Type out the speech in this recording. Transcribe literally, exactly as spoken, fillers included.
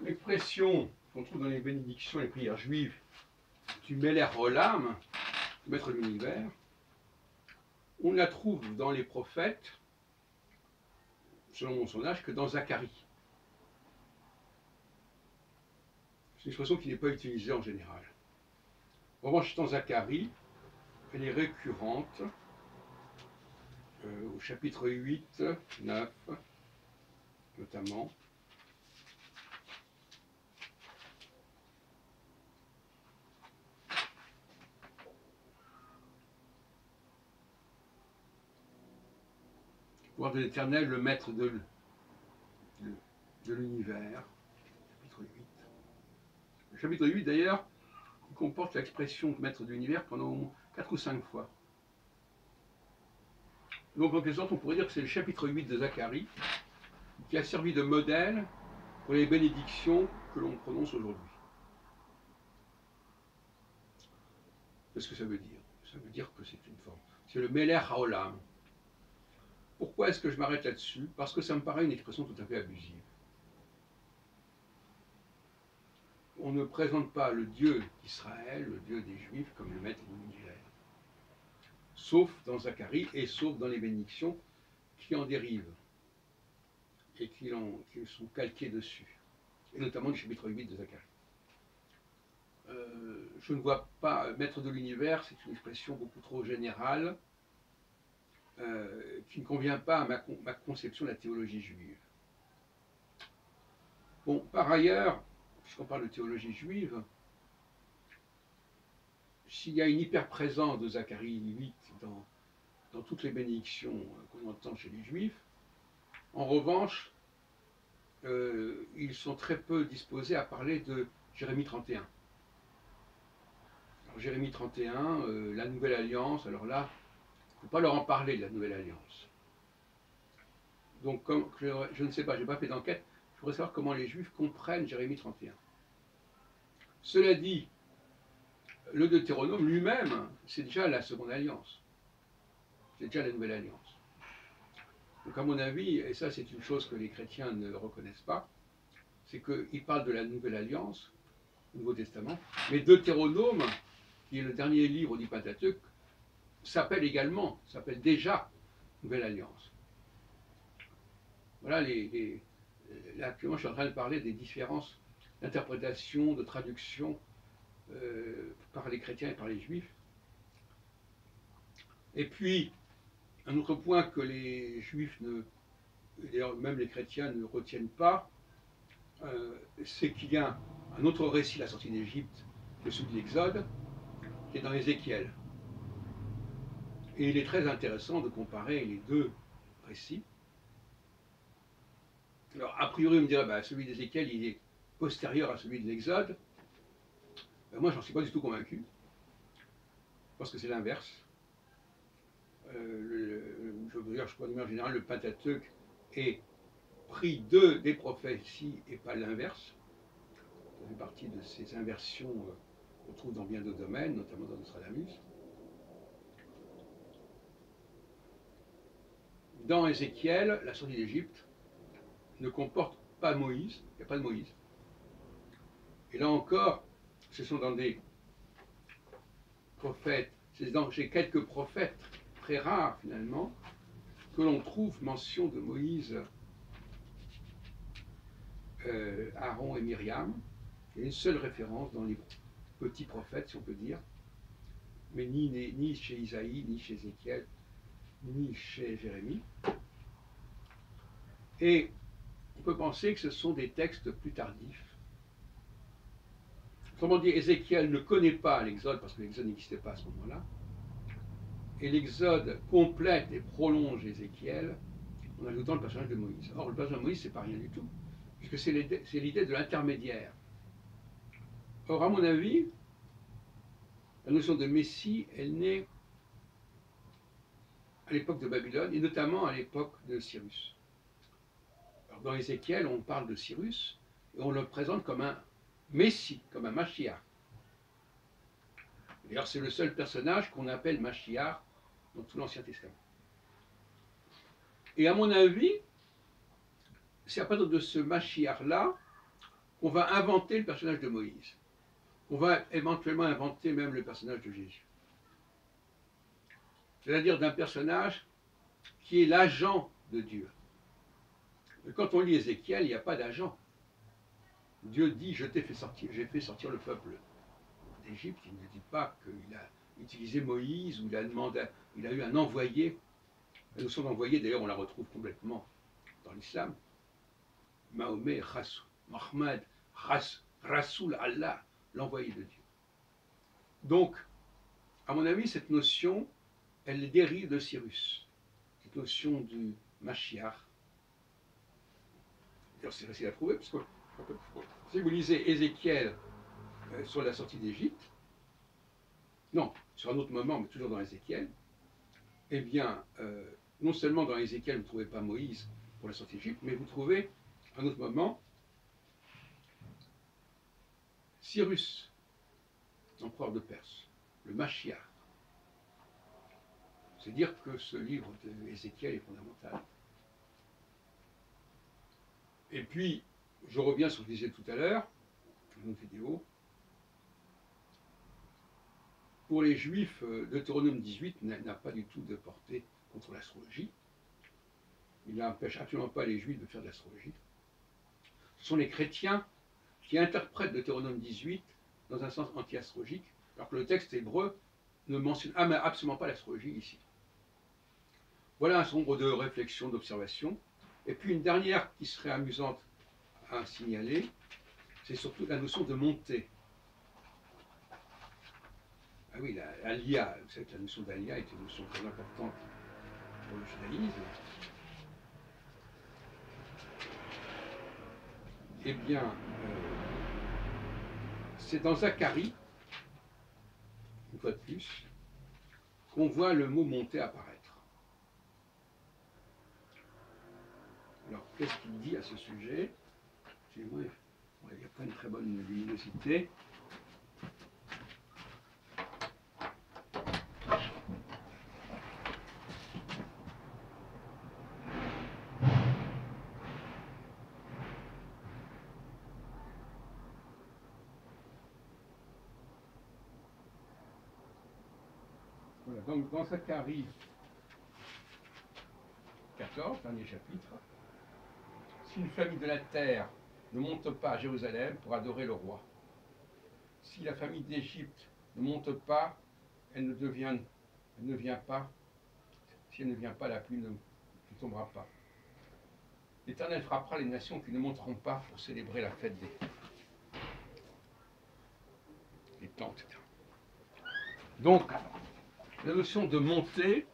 L'expression qu'on trouve dans les bénédictions et les prières juives du Meler Olam, maître de l'univers, on ne la trouve dans les prophètes, selon mon sondage, que dans Zacharie. C'est une expression qui n'est pas utilisée en général. En revanche, dans Zacharie, elle est récurrente euh, au chapitre huit, neuf, notamment. Voir de l'Éternel, le maître de, de, de l'univers, chapitre huit. Le chapitre huit, d'ailleurs, comporte l'expression maître de l'univers pendant quatre ou cinq fois. Donc, en quelque sorte, on pourrait dire que c'est le chapitre huit de Zacharie qui a servi de modèle pour les bénédictions que l'on prononce aujourd'hui. Qu'est-ce que ça veut dire? Ça veut dire que c'est une forme. C'est le Meler Haolam. Pourquoi est-ce que je m'arrête là-dessus? Parce que ça me paraît une expression tout à fait abusive. On ne présente pas le Dieu d'Israël, le Dieu des Juifs, comme le maître de l'univers. Sauf dans Zacharie et sauf dans les bénédictions qui en dérivent et qui, en, qui sont calquées dessus, et notamment le chapitre huit de Zacharie. Euh, je ne vois pas, maître de l'univers, c'est une expression beaucoup trop générale euh, qui ne convient pas à ma, ma conception de la théologie juive. Bon, par ailleurs, puisqu'on parle de théologie juive, s'il y a une hyper-présence de Zacharie huit dans, dans toutes les bénédictions qu'on entend chez les Juifs, en revanche, euh, ils sont très peu disposés à parler de Jérémie trente et un. Alors, Jérémie trente et un, euh, la Nouvelle Alliance, alors là, il ne faut pas leur en parler de la Nouvelle Alliance. Donc, comme, je, je ne sais pas, je n'ai pas fait d'enquête, je voudrais savoir comment les Juifs comprennent Jérémie trente et un. Cela dit, le Deutéronome lui-même, c'est déjà la seconde alliance. C'est déjà la nouvelle alliance. Donc à mon avis, et ça c'est une chose que les chrétiens ne reconnaissent pas, c'est qu'ils parlent de la nouvelle alliance, au Nouveau Testament, mais Deutéronome, qui est le dernier livre du Pentateuque, s'appelle également, s'appelle déjà Nouvelle Alliance. Voilà, les, les, là actuellement je suis en train de parler des différences d'interprétation, de traduction euh, par les chrétiens et par les juifs. Et puis, un autre point que les juifs, ne, d'ailleurs même les chrétiens ne retiennent pas, euh, c'est qu'il y a un autre récit, la sortie d'Égypte, que celui de l'Exode, qui est dans Ézéchiel. Et il est très intéressant de comparer les deux récits. Alors, a priori, on me dirait, bah, celui d'Ézéchiel, il est postérieur à celui de l'Exode. Ben, moi, j'en suis pas du tout convaincu, parce que c'est l'inverse. Euh, je veux dire, je crois de manière générale, le Pentateuque est pris de, des prophéties et pas l'inverse. Ça fait partie de ces inversions euh, qu'on trouve dans bien d'autres domaines, notamment dans Nostradamus. Dans Ézéchiel, la sortie d'Égypte ne comporte pas Moïse, il n'y a pas de Moïse. Et là encore, ce sont dans des prophètes, c'est dans chez quelques prophètes très rares finalement, que l'on trouve mention de Moïse, euh, Aaron et Myriam. Il y a une seule référence dans les petits prophètes, si on peut dire, mais ni, ni, ni chez Isaïe, ni chez Ézéchiel, ni chez Jérémie. Et on peut penser que ce sont des textes plus tardifs. Autrement dit, Ézéchiel ne connaît pas l'Exode, parce que l'Exode n'existait pas à ce moment-là. Et l'Exode complète et prolonge Ézéchiel en ajoutant le personnage de Moïse. Or, le personnage de Moïse, c'est pas rien du tout, puisque c'est l'idée de l'intermédiaire. Or, à mon avis, la notion de Messie, elle naît à l'époque de Babylone, et notamment à l'époque de Cyrus. Alors, dans Ézéchiel, on parle de Cyrus, et on le présente comme un Messie, comme un Mashiach. D'ailleurs, c'est le seul personnage qu'on appelle Mashiach dans tout l'Ancien Testament. Et à mon avis, c'est à partir de ce Mashiach-là qu'on va inventer le personnage de Moïse. On va éventuellement inventer même le personnage de Jésus. C'est-à-dire d'un personnage qui est l'agent de Dieu. Mais quand on lit Ézéchiel, il n'y a pas d'agent. Dieu dit, je t'ai fait sortir, j'ai fait sortir le peuple d'Égypte. Il ne dit pas qu'il a utilisé Moïse ou il a demandé, il a eu un envoyé. La notion d'envoyé, d'ailleurs, on la retrouve complètement dans l'islam. Mahomet, Rasoul, Mohammed, Rasoul Allah, l'envoyé de Dieu. Donc, à mon avis, cette notion, elle dérive de Cyrus. Cette notion du Mashiach. D'ailleurs, c'est facile à trouver, parce que si vous lisez Ézéchiel euh, sur la sortie d'Égypte, non, sur un autre moment, mais toujours dans Ézéchiel, eh bien, euh, non seulement dans Ézéchiel, vous ne trouvez pas Moïse pour la sortie d'Égypte, mais vous trouvez, à un autre moment, Cyrus, empereur de Perse, le Mashiach. C'est dire que ce livre d'Ézéchiel est fondamental. Et puis, je reviens sur ce que je disais tout à l'heure, dans une vidéo. Pour les Juifs, Deutéronome dix-huit n'a pas du tout de portée contre l'astrologie. Il n'empêche absolument pas les Juifs de faire de l'astrologie. Ce sont les chrétiens qui interprètent Deutéronome dix-huit dans un sens anti-astrologique, alors que le texte hébreu ne mentionne absolument pas l'astrologie ici. Voilà un certain nombre de réflexions, d'observations. Et puis une dernière qui serait amusante à signaler, c'est surtout la notion de montée. Ah oui, l'Alia, vous savez que la notion d'Alia est une notion très importante pour le judaïsme. Eh bien, euh, c'est dans Zacharie, une fois de plus, qu'on voit le mot monter apparaître. Alors, qu'est-ce qu'il dit à ce sujet? Excusez-moi, il n'y a pas une très bonne luminosité. Voilà, donc dans Zacharie quatorze, dernier chapitre, si une famille de la terre ne monte pas à Jérusalem pour adorer le roi, si la famille d'Égypte ne monte pas, elle ne devient, elle ne vient pas, si elle ne vient pas, la pluie ne, ne tombera pas. L'Éternel frappera les nations qui ne monteront pas pour célébrer la fête des, des tentes, et cetera. Donc, la notion de monter